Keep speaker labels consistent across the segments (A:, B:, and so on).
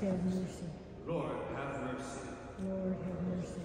A: have mercy.
B: Lord, have mercy.
A: Lord, have mercy.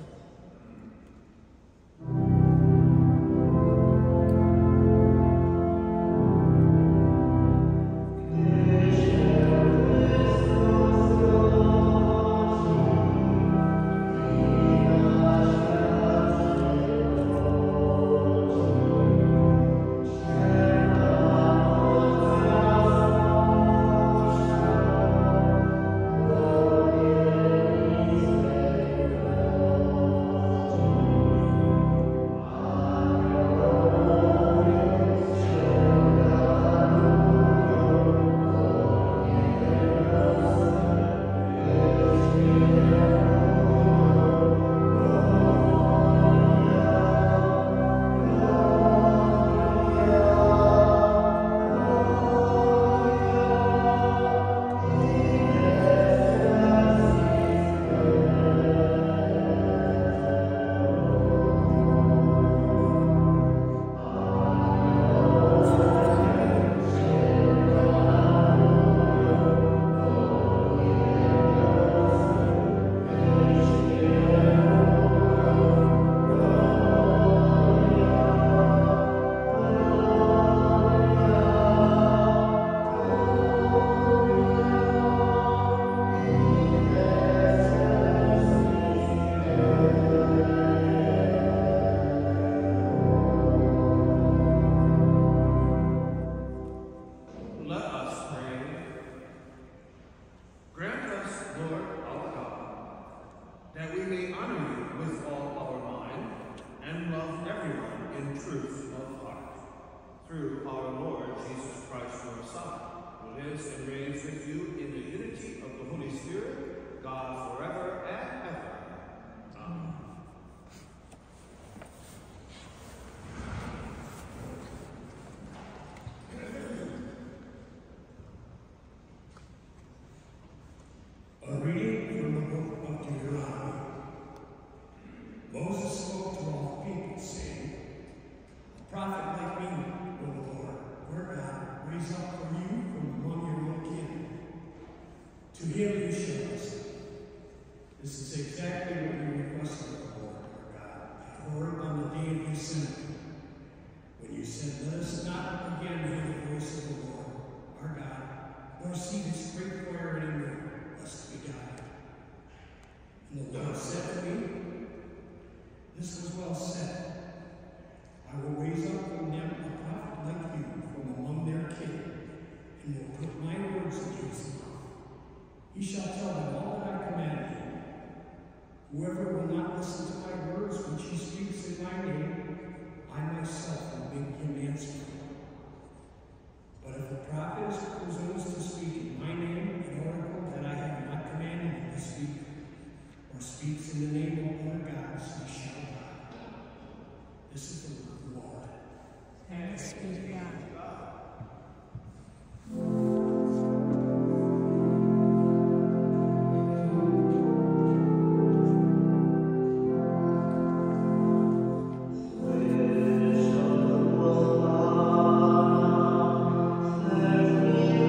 C: Let me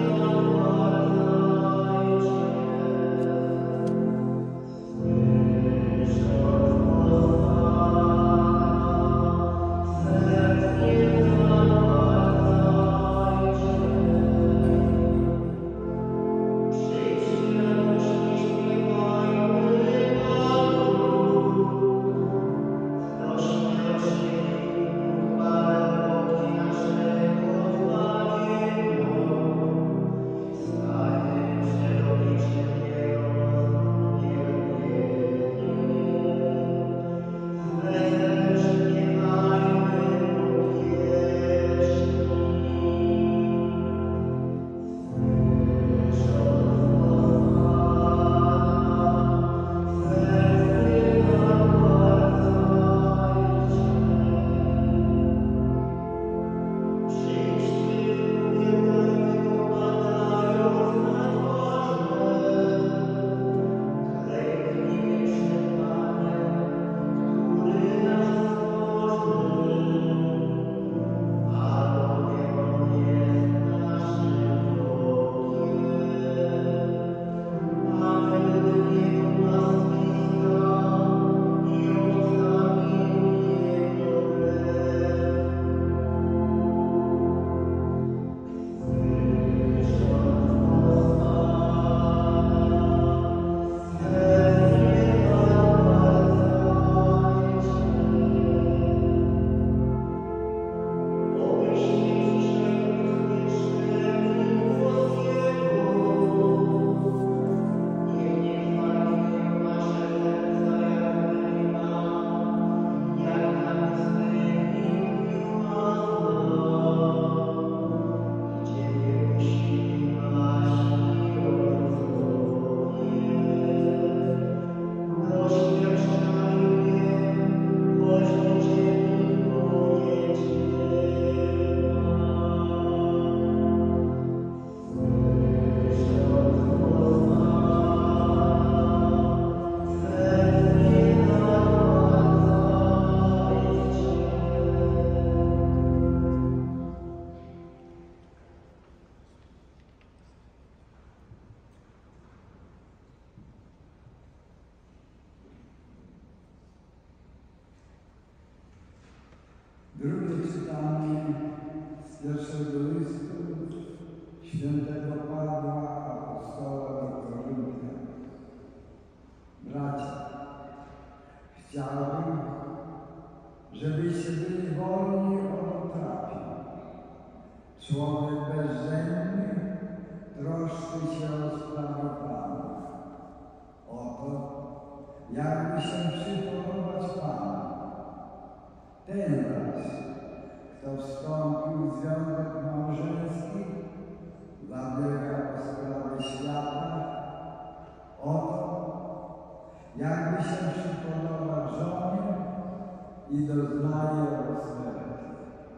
A: dopadła apostoła do Koryntia. Bracia, chciałbym, żebyście byli wolni od utrapień. Człowiek bezżenny troszczy się o sprawy Pana. Oto, jakby się przypodobać Panu. Ten zaś, kto wstąpił w związek małżeński, zabiega o sprawy świata. Oto, jakby się przypodobać żonie i doznaje rozterki.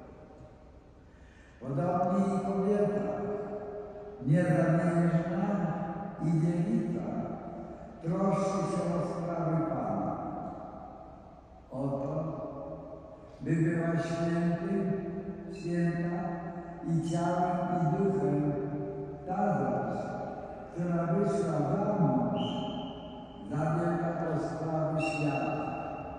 A: Podobnie i kobieta, niezamierzna i dziewica, troszczy się o sprawy Pana. Oto, by była święta i ciałem i duchem, ta zaś, która wyszła za mąż, zabiega o sprawy świata.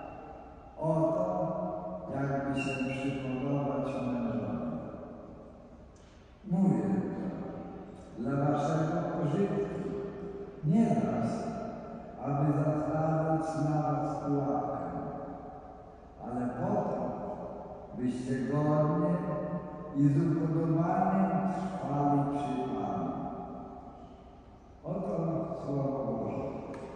A: Oto, jakby się przypodobać mężowi. Mówię dla waszego pożytku, nie raz, aby zastawiać na was pułapkę, ale po to, byście godnie i z upodobaniem trwali przy Panu. Oto słowo Boże.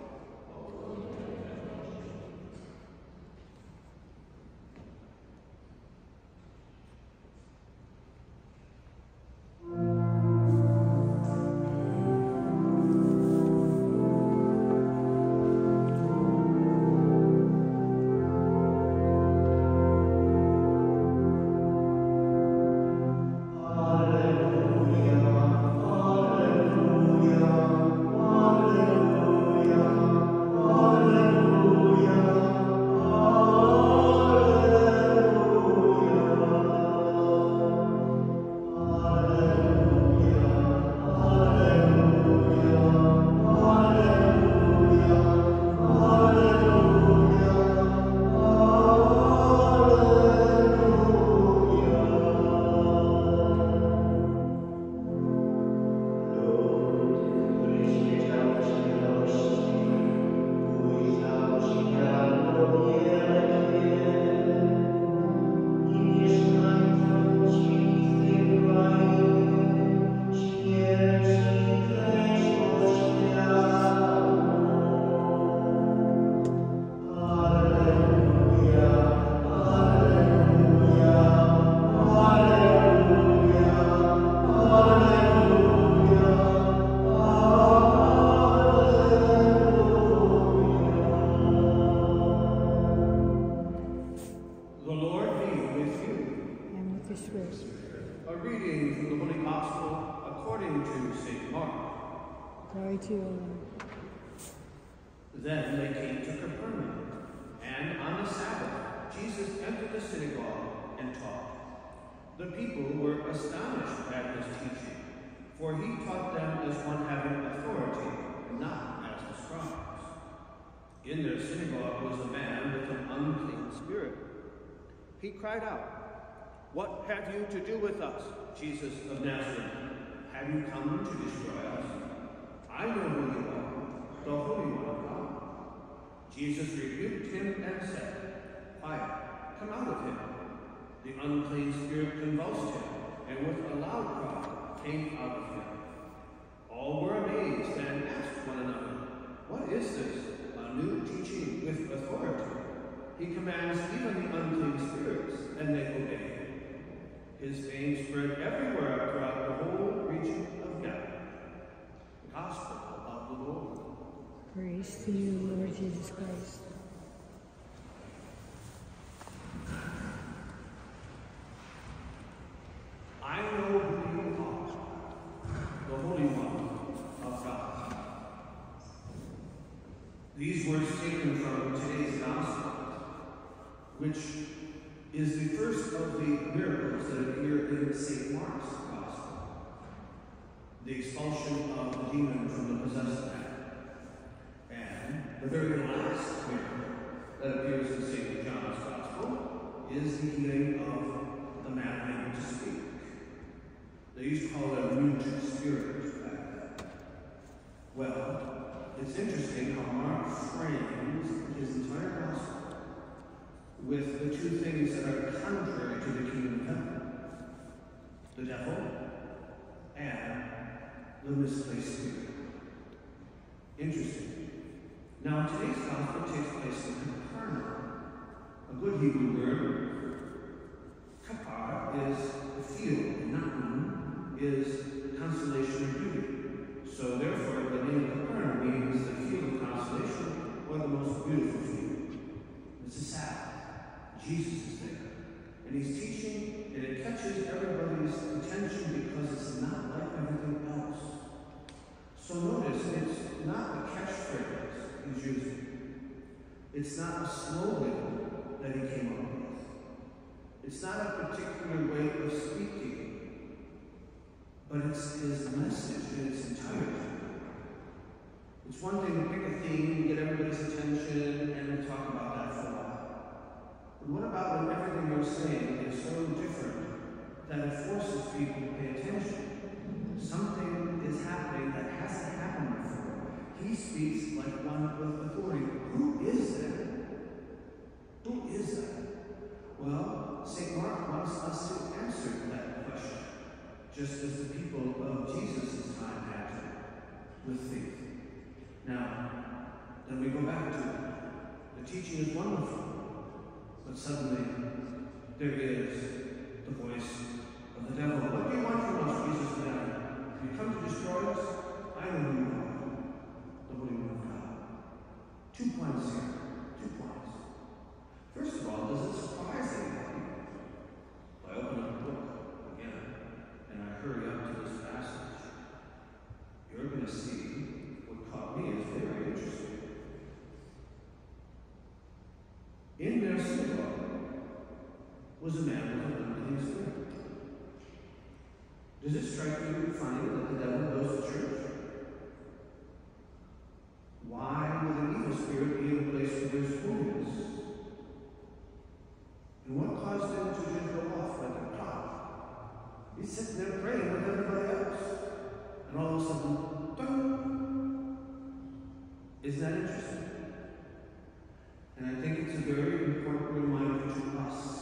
B: A reading from the Holy Gospel according to St. Mark.
C: Glory to you, Lord.
B: Then they came to Capernaum, and on the Sabbath Jesus entered the synagogue and taught. The people were astonished at his teaching, for he taught them as one having authority, not as the scribes. In their synagogue was a man with an unclean spirit. He cried out, "What have you to do with us, Jesus of Nazareth? Have you come to destroy us? I know who you are, the Holy One of God." Jesus rebuked him and said, "Quiet, come out of him." The unclean spirit convulsed him, and with a loud cry came out of him. All were amazed and asked one another, "What is this? A new teaching with authority. He commands even the unclean spirits, and they obey him." His fame spread everywhere throughout the whole region of Galilee. The Gospel of the Lord.
C: Praise to you, Lord Jesus Christ.
B: I know who you are, the Holy One of God. These words taken from today's Gospel, which is the first of the miracles that appear in St. Mark's Gospel. The expulsion of the demon from the possessed man. And the very last miracle that appears in St. John's Gospel is the healing of the man able to speak. They used to call them mute spirits. Well, it's interesting how Mark frames his entire gospel with the two things that are contrary to the kingdom of heaven: the devil and the misplaced spirit. Interesting. Now, today's gospel takes place in Capernaum. A good Hebrew word, kapar, is the field, and na'um is consolation or beauty. So, therefore, the name Capernaum means the field of consolation, or the most beautiful field. It's a Sabbath. Jesus is there, and he's teaching, and it catches everybody's attention because it's not like everything else. So notice, it's not a catchphrase he's using. It's not a slogan that he came up with. It's not a particular way of speaking, but it's his message in its entirety. It's one thing to pick a theme, get everybody's attention, and talk about that for a while. But what about when everything you're saying is so different that it forces people to pay attention? Something is happening that hasn't happened before. He speaks like one with authority. Who is that? Who is that? Well, St. Mark wants us to answer that question, just as the people of Jesus' time had to, with faith. Now, then we go back to it. The teaching is wonderful, but suddenly there is the voice of the devil. What do you want from us, Jesus of Nazareth? You come to destroy us? I know who you are, the Holy One of God. 2 points here. 2 points. First of all, does it surprise anybody? If I open up the book again and I hurry up to this passage, you're going to see what caught me is very interesting. In their synagogue was a man with an unclean spirit. Does it strike you funny that the devil goes to church? Why would an evil spirit be in a place where there's holiness? And what caused him to just go off like a clock? He's sitting there praying with everybody else. And all of a sudden, dun! Isn't that interesting? And I think it's a very important reminder to us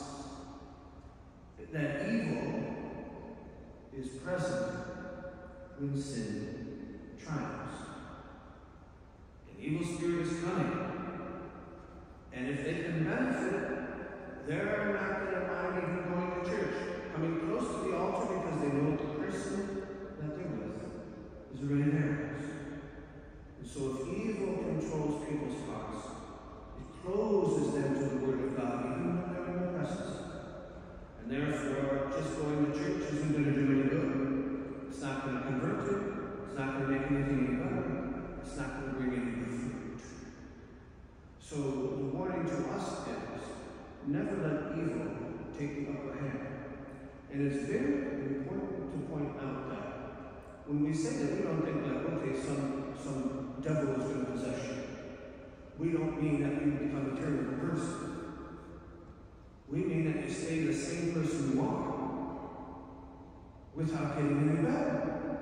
B: that evil is present when sin triumphs. An evil spirit is cunning. And if they can benefit, they're not going to mind even going to church, coming close to the altar because they know the person that they're with is already there. And so if evil controls people's hearts, it closes them to the Word of God, even when they're in the presence. And therefore, just going to church isn't going to do any good. It's not going to convert you. It's not going to make anything any better. It's not going to bring any good fruit. So the warning to us is, never let evil take the upper hand. And it's very important to point out that when we say that, we don't think like, okay, some devil is going to possess you. We don't mean that you become a terrible person. We mean that you stay the same person you are without getting any better.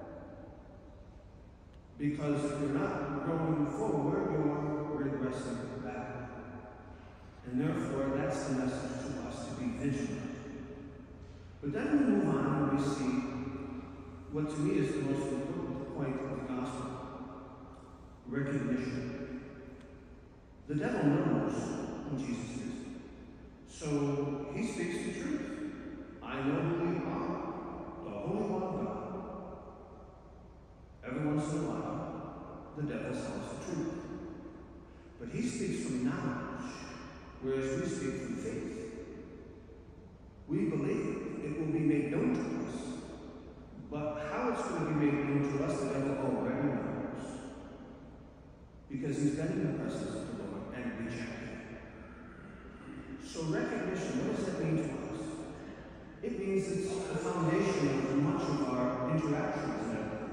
B: Because if you're not growing forward, you're regressing back. And therefore, that's the message to us, to be vigilant. But then we move on and we see what to me is the most important point of the gospel: recognition. The devil knows who Jesus is. So he speaks the truth. I know who you are, the Holy One of God. Every once in a while, the devil tells the truth. But he speaks from knowledge, whereas we speak from faith. We believe it will be made known to us. But how it's going to be made known to us, the devil already knows. Because he's been in the presence of the Lord and rejected. So recognition, what does that mean to us? It means it's the foundation of much of our interactions in life.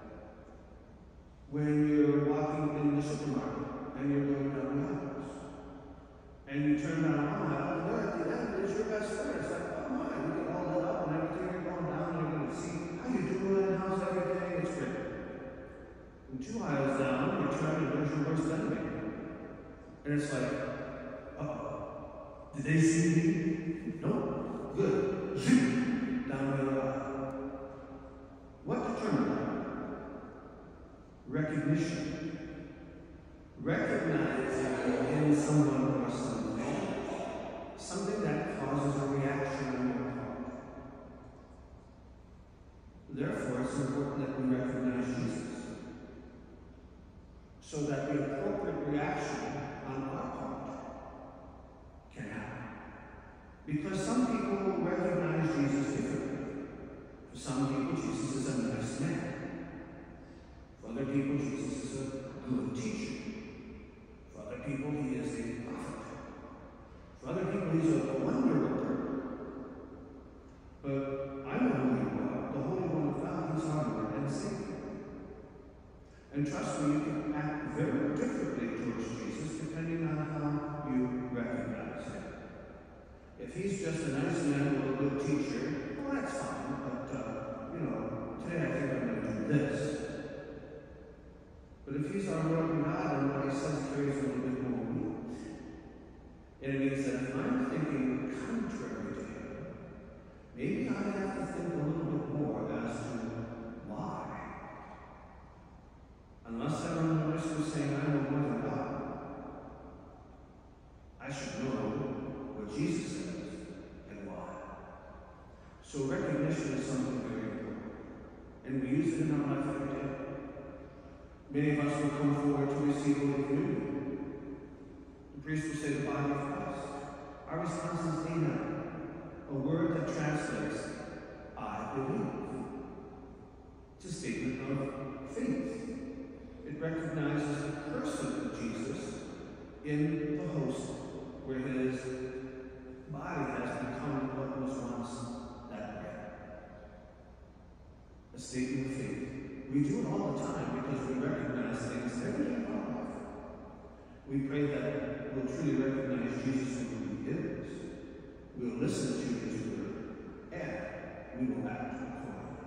B: When you're walking in the supermarket and you're going down the aisles, and you turn down one aisle, and there at the end is your best friend. It's like, oh my, you get all lit up and everything, you're going down and you're going to see how you doing, how's everything, it's great. And 2 it's like, uh-oh, did they see me? No? Good. Zoom! Down the other aisle. What determined that? Recognition. Recognizing in someone or something that causes a reaction on your part. Therefore, it's important that we recognize Jesus, so that the appropriate reaction on our part can happen. Because some people recognize Jesus differently. For some people, Jesus is a nice man. For other people, Jesus is a good teacher. For other people, he is a prophet. For other people, he's a wonder worker. But I know who you are, the Holy One of God, he's our Lord and Savior. And trust me, you can act very differently towards Jesus depending on how you recognize him. If he's just a nice man or a good teacher, well, that's fine, but, today I think I'm going to do this. But if he's our Lord and God, and what he says carries a little bit more weight, and it means that if I'm thinking contrary to him, maybe I have to think a little bit more as to why. Unless I run the risk of saying I know more than God, I should know what Jesus says and why. So recognition is something very important, and we use it in our life every day. Many of us will come forward to receive Holy Communion. The priest will say the body of Christ. Our response is amen, a word that translates, I believe. It's a statement of faith. It recognizes the person of Jesus in the host, where his body has become what was once that bread. A statement of faith. We do it all the time because we recognize things every day of our life. We pray that we'll truly recognize Jesus for who he is. We'll listen to his word, and we will act accordingly.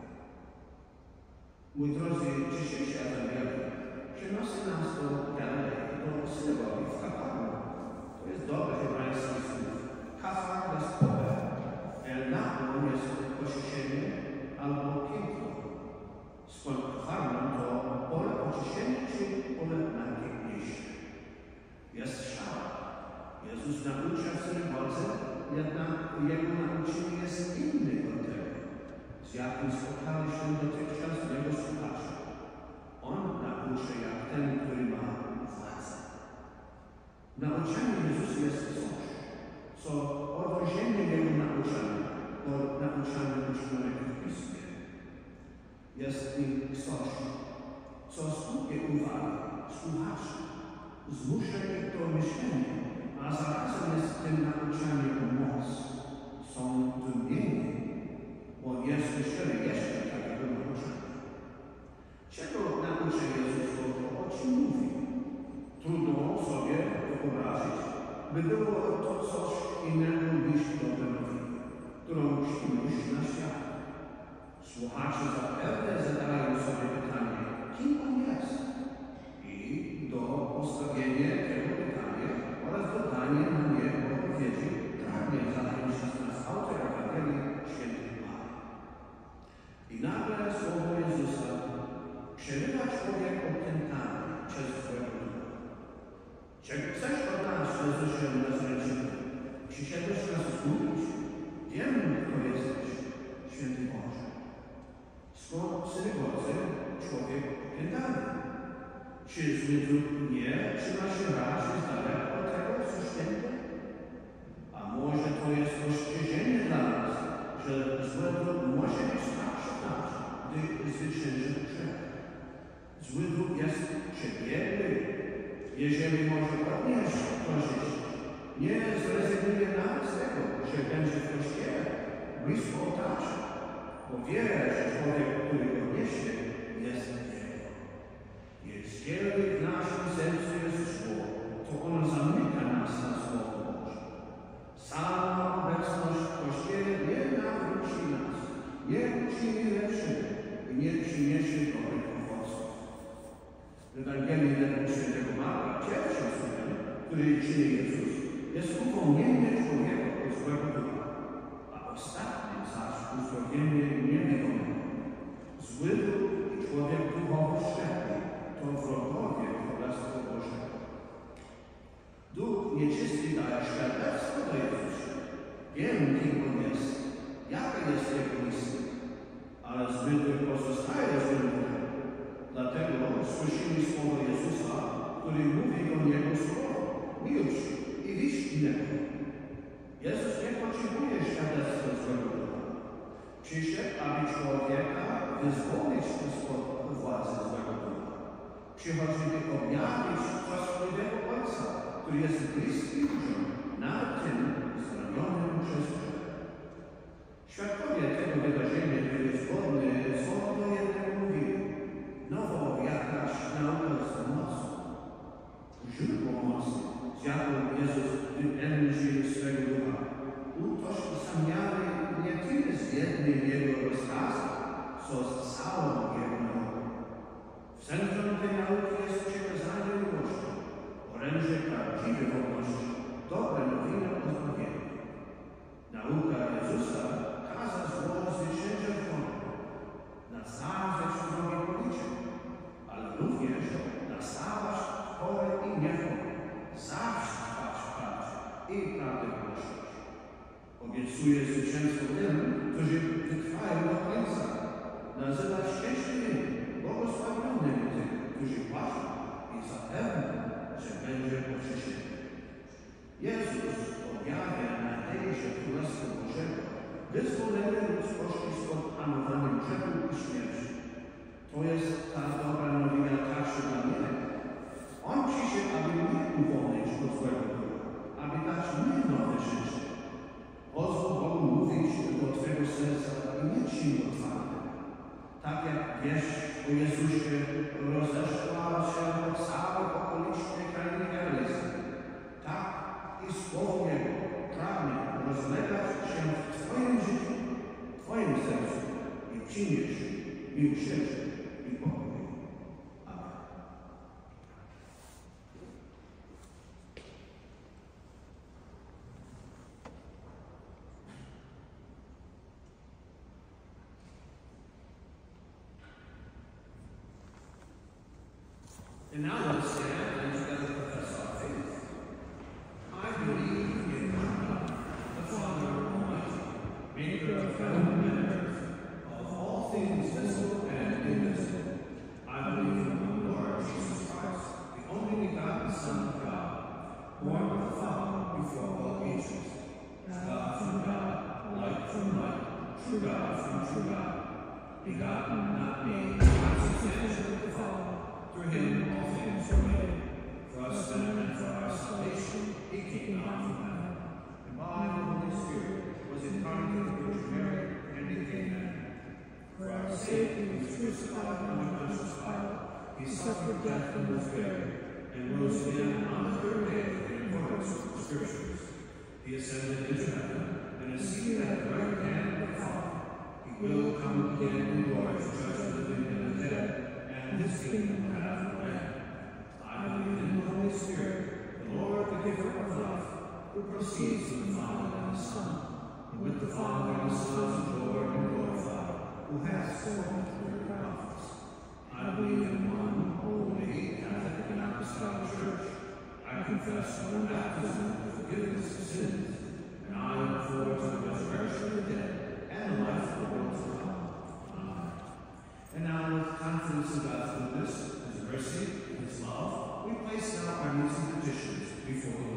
B: Mój drodzy, dzisiejsza Ewangelia przenosi nas do Galilei, do synagogi w Kafarnaum. To jest dobre hebrajskie słów. Kafar to jest pole, Naum jest posisienie albo piękno. Skąd Kafarnaum to pole oczyszczenia czy pole najpiękniejsze. Jest szara. Jezus naucza w synagodze, jednak jego nauczanie jest inny od tego, z jakim spotkali się dotychczas jego słuchacze. On nauczy jak ten, który ma władzę. Nauczanie Jezusa jest coś, co odróżnienie jego nauczania od nauczania uczonego w Piśmie. Jest nim coś, co skupie uwagę słuchaczy, zmusza ich do myślenia, a zarazem jest tym nauczaniem moc. Są zdumieni, bo nie słyszeli jeszcze takiego nauczania. Czego nauczy Jezus, o czym mówi? Trudno sobie wyobrazić, by było to coś innego niż dobre nowiny, którą przynosi na świat. Słuchacze zapewne zadają sobie pytanie, kim on jest? I do postawienia tego pytania oraz dodanie na nie odpowiedzi pragnie zająć się z nas autor Ewangelii Świętej Maryi. I nagle słowo Jezusa przerywa człowiek opętany przez złego ducha. Czego chcesz od nas, Jezusie Nazareczyku? Przyszedłeś nas zgubić? Wiem, kto jesteś, Święty Boże. Skąd w synagodze człowiek opętany? Czy zły duch nie trzyma się raczej z daleka od tego, co święte? A może to jest ostrzeżenie dla nas, że zły duch może być starszy nas, gdy zwycięży grzech. Zły duch jest przebiegły. Jeżeli może odnieść korzyść, nie zrezygnuje nawet z tego, że będzie w Kościele blisko ołtarza, bo wie, że człowiek, który odniesie, jest jego. Jeżeli w naszym sercu jest zło, to ono zamyka nas na Słowo Boże. Sama obecność w Kościele nie nawróci nas, nie uczyni lepszymi i nie przyniesie dobrych owoców. W Ewangelii według Świętego Marka, pierwszym słowem, który czyni Jezus, jest uwolnienie człowieka od złego ducha, a ostatnie zaś uzdrowienie niewidomego. Zły duch i człowiek duchowo ślepy to wrogowie Królestwa Bożego. Duch nieczysty daje świadectwo do Jezusa. Wiem, kim on jest, jaka jest jego misja, ale zły duch pozostaje złym duchem. Dlatego słyszymy słowo Jezusa, który mówi do niego słowo: milcz i idź niego. Jezus nie potrzebuje świadectwa złego ducha. Przyszedł, aby człowieka wyzwolić spod władzy złego ducha. Przychodzi, by objawić własnego Ojca, który jest bliski ludziom, nawet tym zranionym przez grzech. Świadkowie tego wydarzenia byli zgodni, co do jednego mówili. Nowo jakaś nauka z mocą. Źródło mocy, z jaką Jezus wypędził swego ducha, utożsamiali nie tyle z jednym jego rozkazem, co z całą jego nauką. W centrum tej nauki jest przekazanie miłości, orędzie prawdziwej wolności, dobre nowiny o zbawieniu. Nauka Jezusa każe zło zwyciężać wolę, nastawiać drogi policzek, ale również nastawiać chore i niechore, zawsze trwać w prawdzie i prawdę. Obiecuje zwycięstwo tym, którzy wytrwają do końca. Nazywa szczęśliwymi, błogosławionymi tych, którzy płacą i zapewnia, że będzie oczyszczony. Jezus objawia nadejście Królestwa Bożego, wyzwolenie ludzkości spod panowaniem grzechu i śmierci. To jest ta dobra nowina także dla mnie. On przyszedł, aby mnie uwolnić od złego ducha, aby dać mi nowe życie. Pozwól Bogu mówić do Twego serca i mieć im otwarte. Tak jak wieść o Jezusie rozeszła się po całej okolicznej krainie Galilejskiej, tak i słowo Jego pragnie rozlegać się w Twoim życiu, w Twoim sercu i przynieść miłosierdzie i pokój. Amen. And now let's stand and together profess our faith. I believe in God, the Father Almighty, maker of heaven and earth, of all things visible and invisible. I believe in the Lord Jesus Christ, the only begotten Son of God, born of the Father before all ages, God from God, light from light, true God from true God, begotten, not made, consubstantial with the Father. Through him all things were made. For us men and for our salvation, he came down from heaven, and by the Holy Spirit was incarnate of the Virgin Mary, and became man. For our sake he was crucified under Pontius Pilate. He suffered death and was buried, and rose again on the third day in accordance with the Scriptures. He ascended into heaven, and is seated at the right hand of the Father. He will come again in glory to judge the living and the dead, and his kingdom will have no end. I believe in the Holy Spirit, the Lord, the giver of life, who proceeds from the Father and the Son, and with the Father and the Son adored and glorified, who has spoken through the prophets. I believe in one holy, Catholic, and Apostolic Church. I confess one baptism for forgiveness of sins, and I look forward to the resurrection of the dead and the life of the world to come. Amen. And now, with confidence in God's goodness, His mercy, and His love, we place now our needs and petitions before the Lord.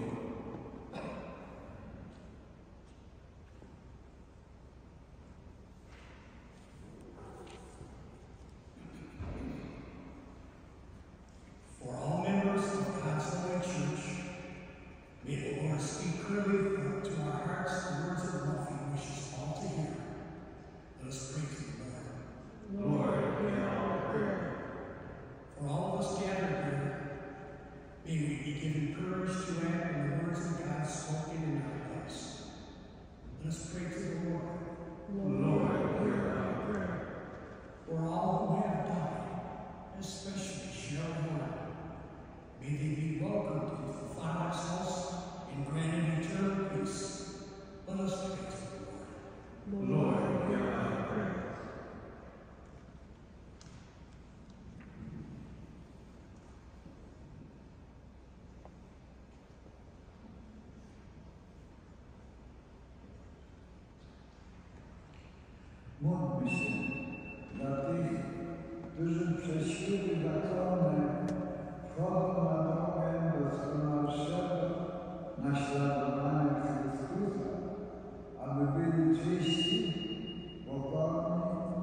D: For all members of God's Holy Church, may the Lord speak clearly to our hearts the words of love He wishes all to hear. Let us pray to the Lord.
B: Lord, hear our prayer.
D: For all of us gathered here, may we be given courage to act on the words of God spoken in our lives. Let us pray to the Lord.
B: Lord, hear our prayer.
D: For all who have died, especially Cheryl Moore, may they be welcomed into the Father's
A: Módlmy się dla tych, którzy przez śluby zakonne wchodzą na drogę doskonalszego naśladowania Chrystusa, aby byli czyści, pokorni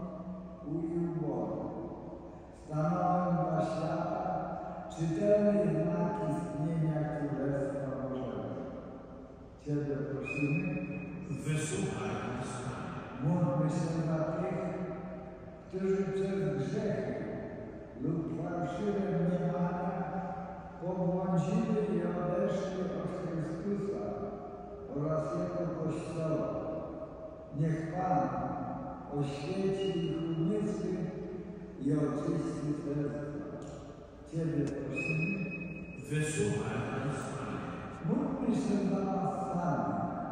A: i ubogi. Stanowią dla świata czytelne znaki istnienia Królestwa Bożego. Ciebie prosimy,
B: wysłuchaj nas, Panie.
A: módlmy się za tych, którzy przez grzechy lub fałszywe mniemania pobłądzili i odeszli od Chrystusa oraz Jego Kościoła. Niech Pan oświeci ich umysły i oczyści serca. Ciebie prosimy,
B: Wysłuchaj nas, Panie.
A: módlmy się za nas sami,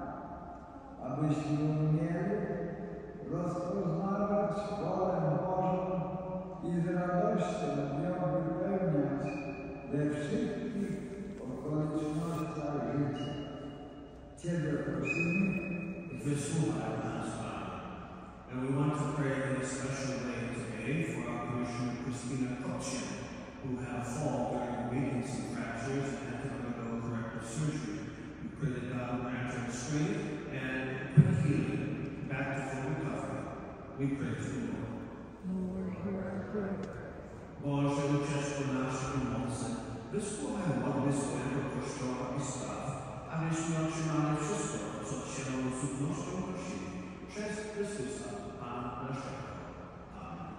A: abyśmy umieli rozpoznawać wolę Bożą i z radością ją wypełniać we wszystkich okolicznościach życia. Ciebie prosimy,
B: Wysłuchaj nas, Panie. And we want to pray in a special way today for our parishioner Casimir Church, who had a fall during the week and some fractures and had to undergo corrective surgery. We pray that God will grant her strength and quick healing back to full recovery. We pray to the Lord.
C: Lord, hear our prayer.
B: Boże, uczestniczy naszych pomocy, wysłuchaj modły swojego Kościoła i spraw, abyśmy otrzymali wszystko, co się nam z ufnością prosimy, przez Chrystusa, Pana naszego. Amen.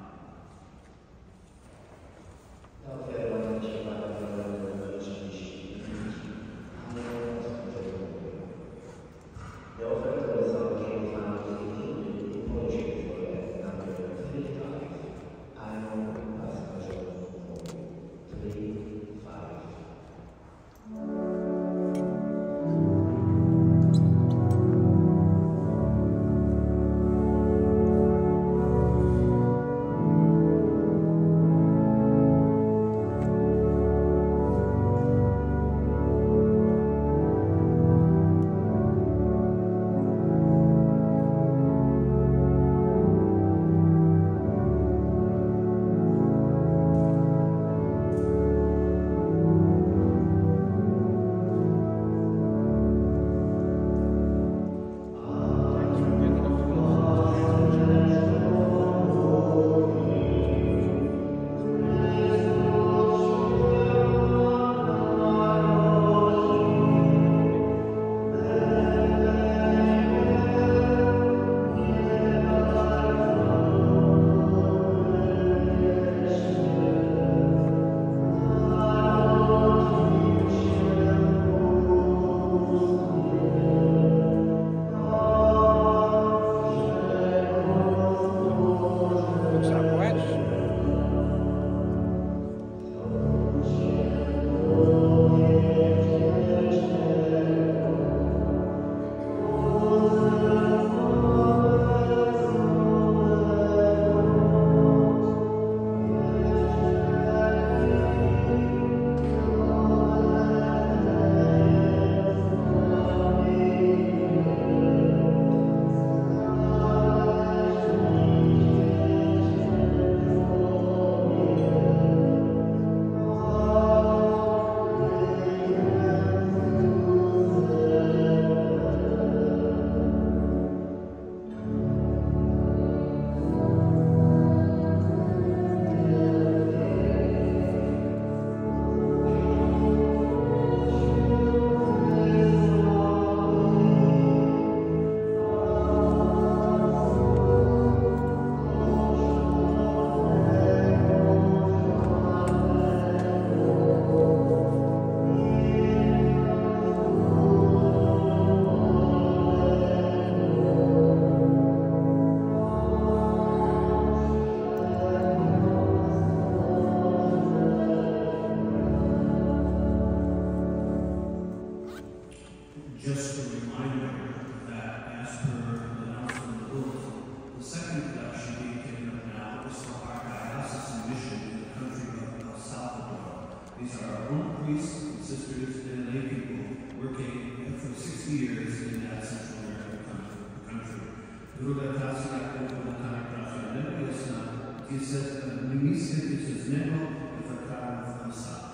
B: Druga tacy, jak to na nie mislicie se z nebo i vertragen van Satan.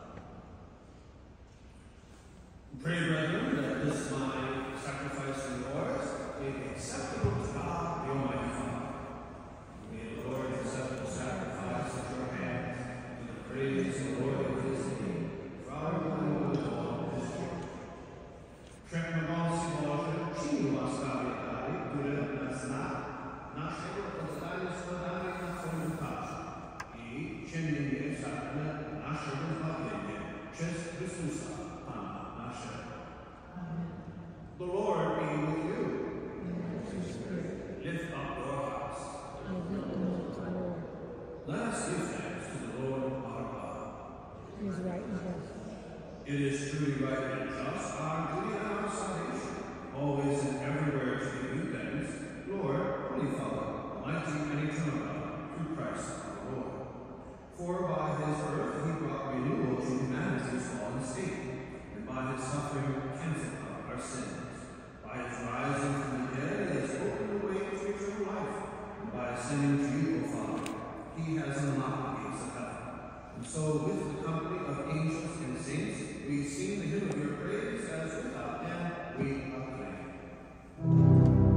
B: Pray, brethren, that this my sacrifice and yours may be acceptable to God, the Almighty Father. May the Lord accept the sacrifice at your hands to the praise and glory of his name, for our good and the Lord of his church. Przekonam się Boże, czyni łaskawie dary, które nas zna, naszego oddania składamy na Twoim ołtarzu i ciemnie nie wsadzimy naszego zbawienia przez Chrystusa, Pana naszego.
C: Amen.
B: The Lord be with you.
C: Amen.
B: Lift up your hearts.
C: Lord.
B: Let us give thanks to the Lord our God.
C: It is right and just.
B: It is truly right and just, our duty and our salvation, always and everywhere to give you thanks, Lord, Holy Father, Almighty and eternal God, through Christ our Lord. For by his birth he brought renewal to humanity's fallen state, and by his suffering canceled out our sins. By his rising from the dead he has opened the way to eternal life, and by ascending to you, O Father, he has unlocked the gates of heaven. And so with the company of angels and saints, we sing the hymn of your praise as without end we acclaim.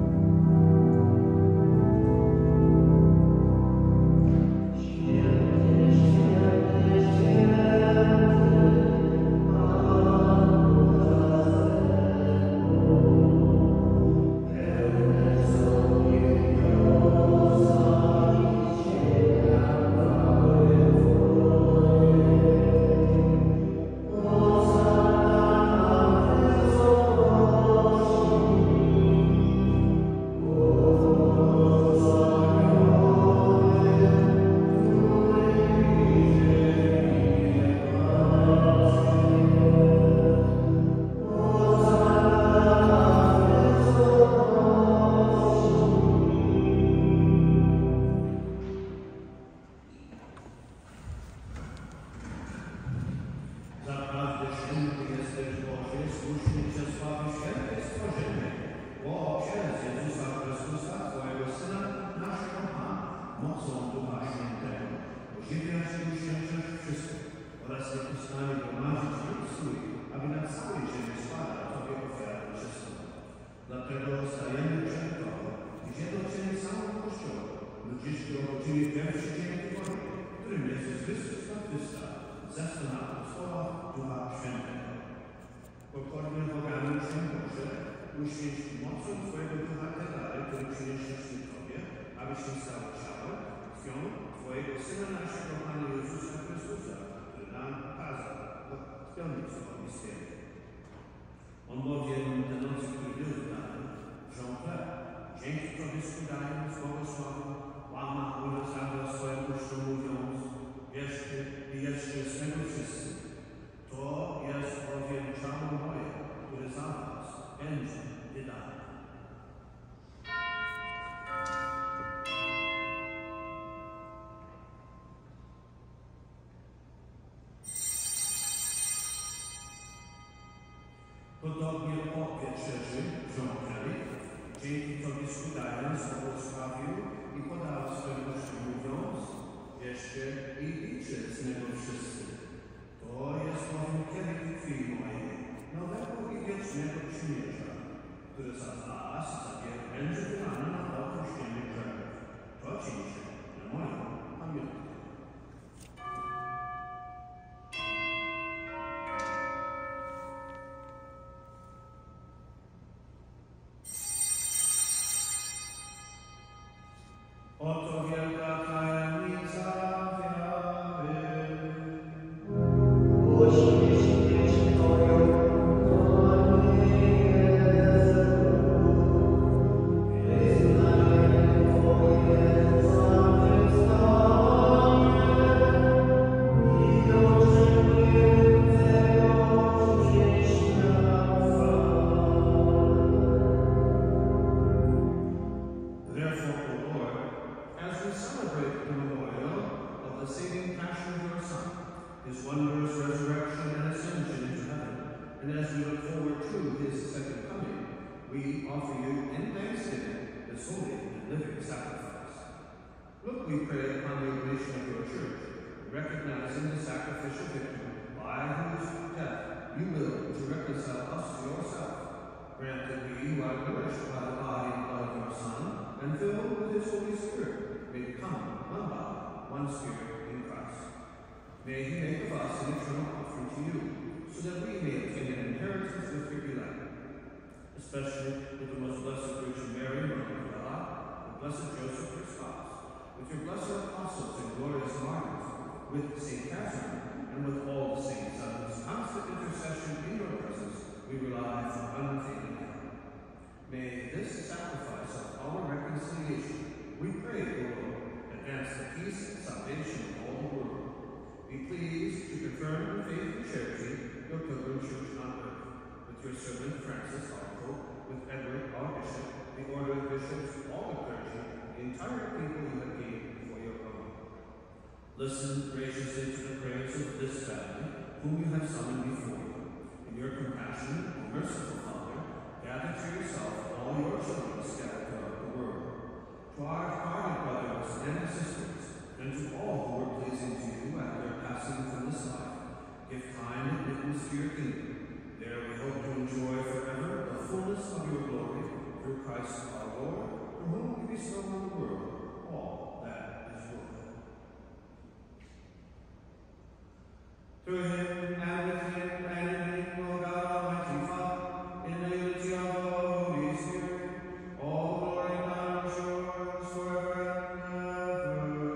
B: On bowiem te nocy, które były dane, żądle, dzięki Tobie dając błogosławu, łama urodzała swoją ucztą mówiąc, jeszcze z tego wszyscy. To jest bowiem ciało moje, które za was będzie wydane. Podobnie po wieczerzy żądli, dzięki Tobie składając, błogosławił i podał swoją ucztę mówiąc, jeszcze i liczy z niego wszyscy. To jest bowiem kielich krwi mojej, nowego i wiecznego przymierza, które za was będzie wydane na odpuszczenie grzechów. To czyńcie na moją pamiątkę. Oto wielka tajemnica wiary. Głośniej śmierć Twoją, Panie Jezu. Wyznanie Twoje zmartwychwstanie i oczekujemy tego wznieścia chwały. Therefore, O Lord, as we celebrate the memorial of the saving passion of your Son, his wondrous resurrection and ascension into heaven, and as we look forward to his second coming, we offer you in thanksgiving this holy and living sacrifice. Look, we pray, upon the oblation of your church, recognizing the sacrificial victim by whose death you will to reconcile us to yourself. Grant that we, who are nourished by the body and blood of your Son, and filled with his Holy Spirit, may become one body, one spirit in Christ. May he make of us an eternal offering to you, so that we may obtain an inheritance with your elect, especially with the most blessed Virgin Mary, Mother of God, the blessed Joseph, her spouse, with your blessed apostles and glorious martyrs, with Saint Casimir, and with all the saints on whose constant intercession in your presence we rely for unfailing help. May this sacrifice of our reconciliation, we pray, O Lord, advance the peace and salvation of all the world. Be pleased to confirm in faith and charity your pilgrim church on earth, with your servant Francis, our Pope, with Edward, our Bishop, the order of bishops, all the clergy, the entire people you have gained for your own. Listen graciously to the prayers of this family, whom you have summoned before you. In your compassion, O merciful Father, gather to yourself all your children scattered throughout the world. To our departed brothers and sisters, and to all who were pleasing to you at their passing from this life, give kind admittance to your kingdom. There we hope to enjoy forever the fullness of your glory, through Christ our Lord, for whom we bestow on the world all that is good. Through him, and with him, and in him, O God Almighty Father, in the unity of the Holy Spirit, all glory and honor is yours forever and ever.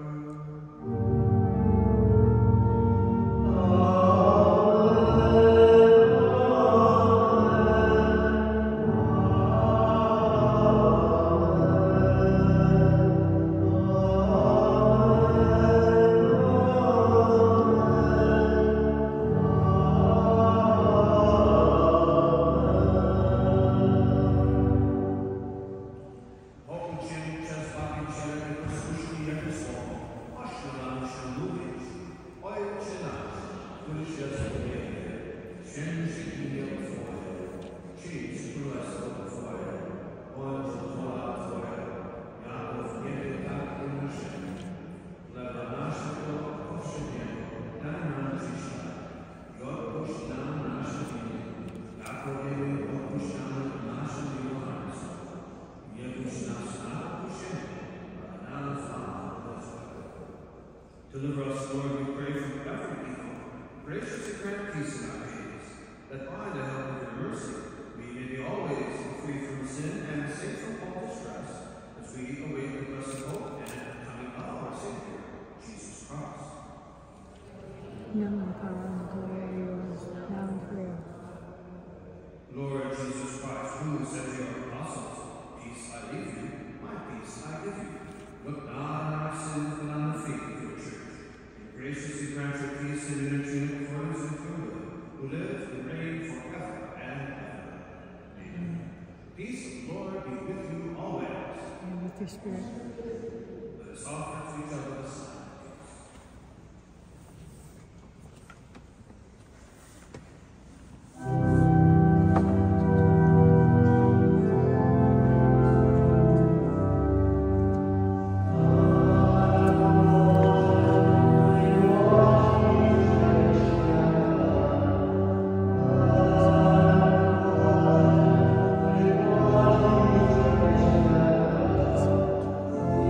B: Deliver us, Lord, we pray, from every evil. Graciously grant peace in our days, that by the help of your mercy we may be always free from sin and safe from all distress, as we await the blessed hope and coming of our Savior, Jesus Christ.
C: Now the power and the glory are yours, now and forever.
B: Lord Jesus Christ, who said to your apostles, peace I leave you, my peace I give you. Look not on our sins, but on the faith of your church. And graciously grant your peace and unity in accordance with your will, who live and reign forever and ever. Amen. The peace of the Lord be with you always.
C: And with your spirit.
B: Let us offer to each other the sign.
C: Thank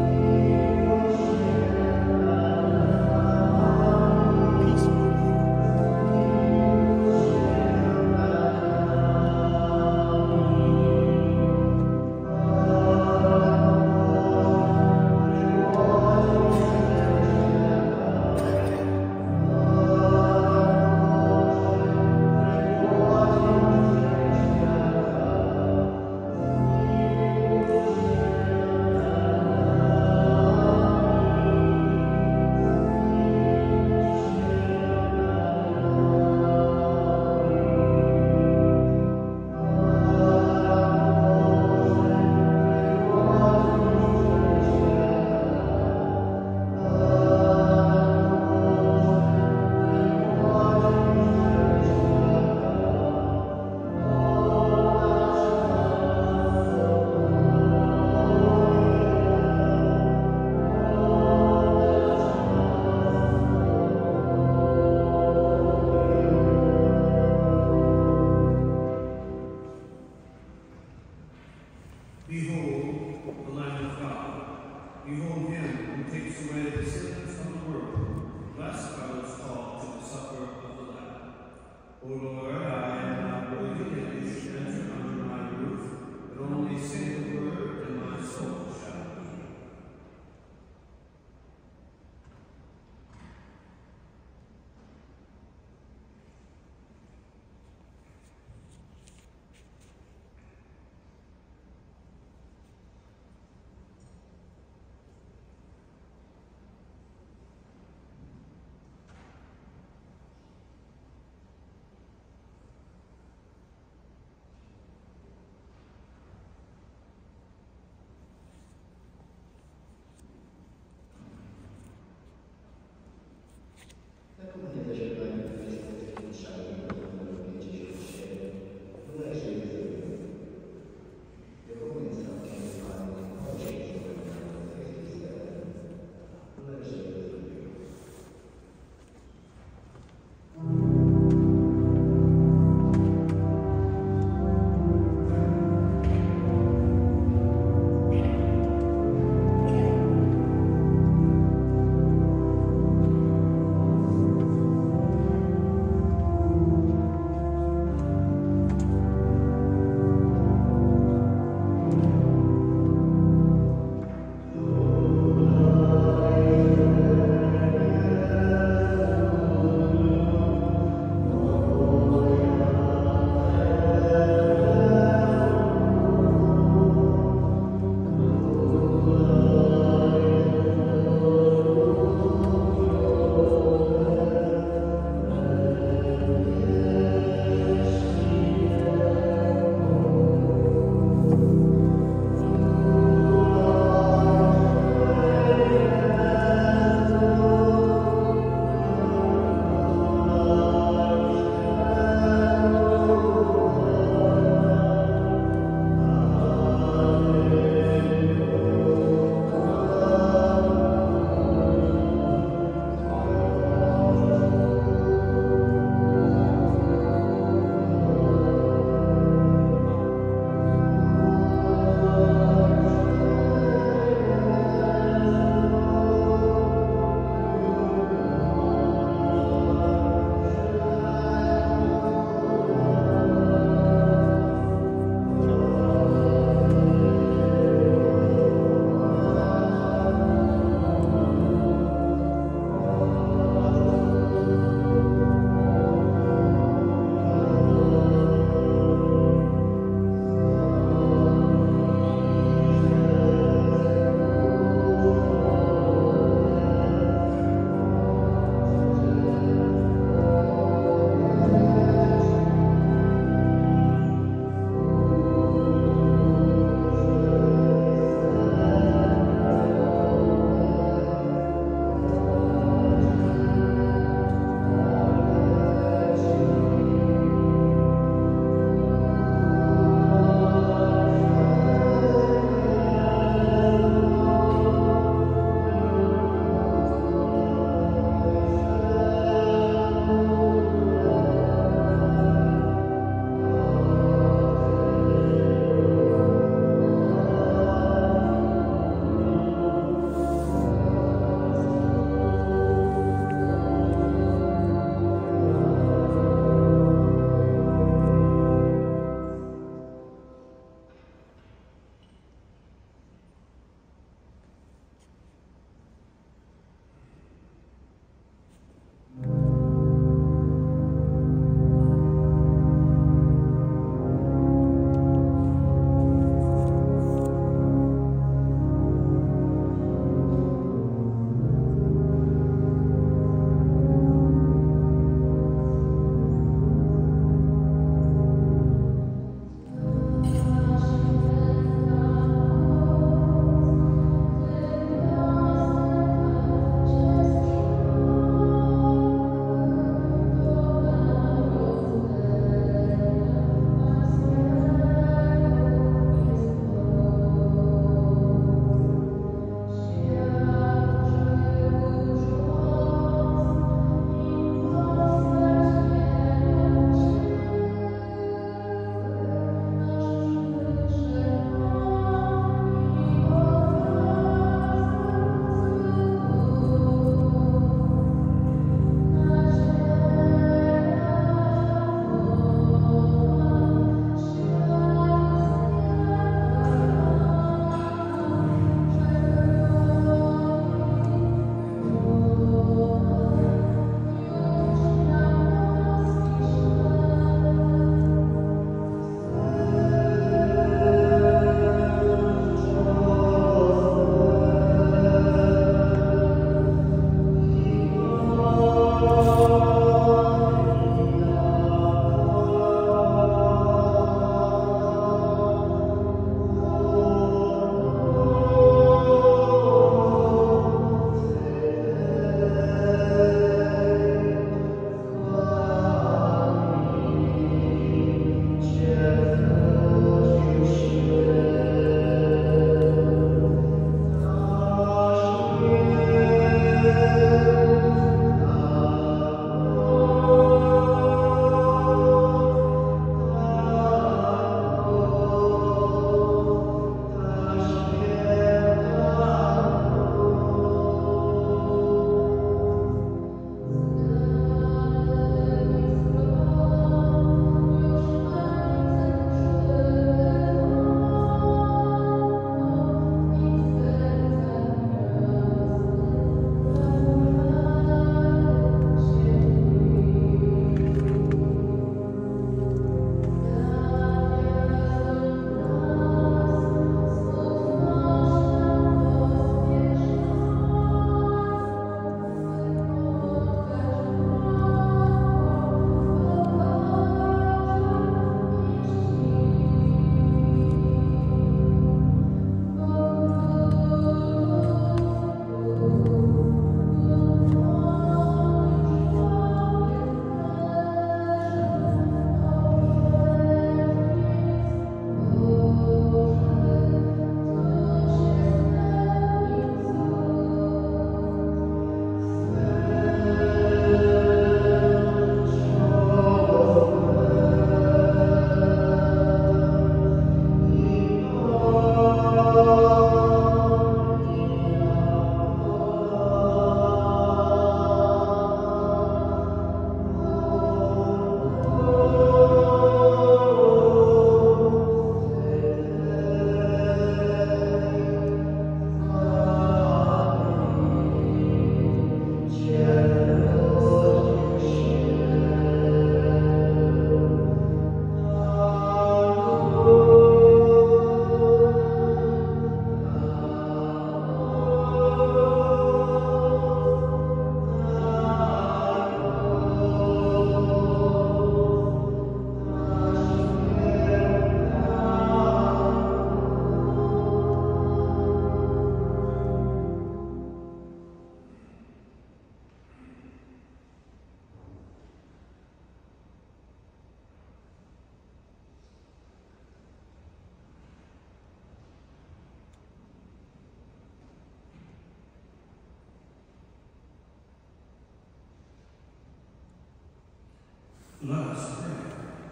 E: Let us pray.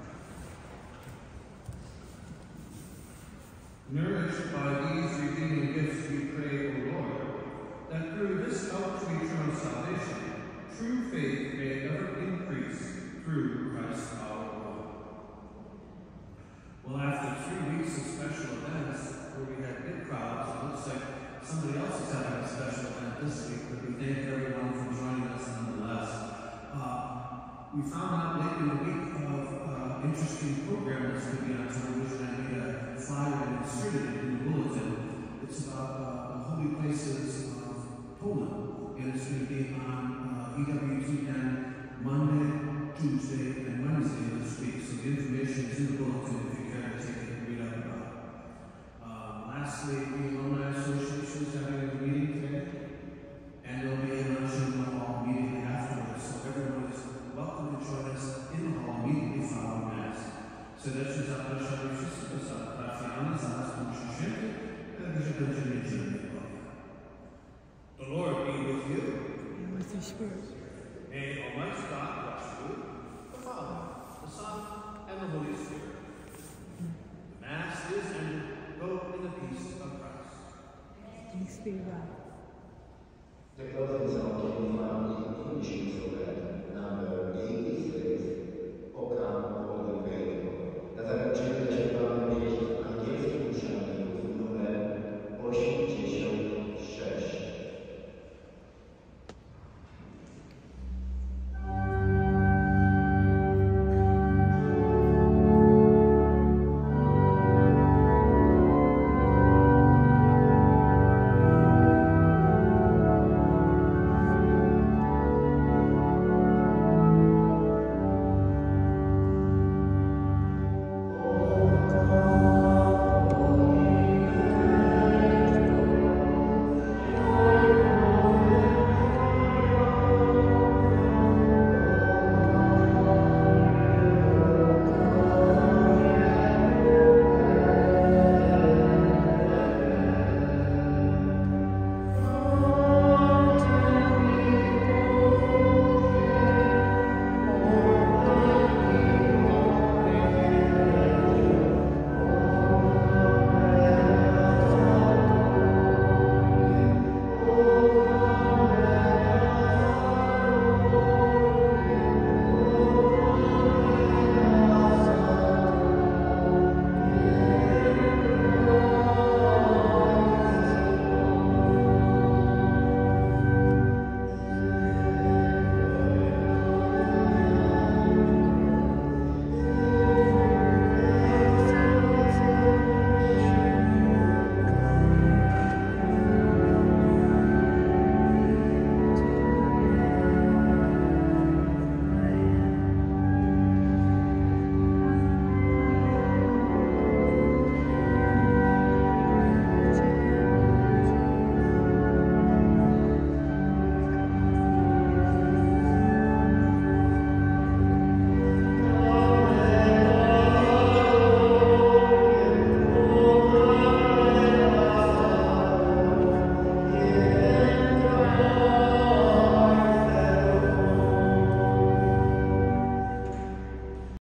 E: Nourished by these redeeming gifts, we pray, O Lord, that through this help to eternal salvation, true faith may ever increase through Christ our Lord. Well, after 3 weeks of special events where we had big crowds, it looks like somebody else is having a special event this week, but we thank everyone for joining us nonetheless. We found out late in the week of interesting program that's going to be on television. I made a flyer and inserted it in the bulletin. It's about the holy places of Poland, and it's going to be on EWTN Monday, Tuesday, and Wednesday this week. So the information is in the bulletin.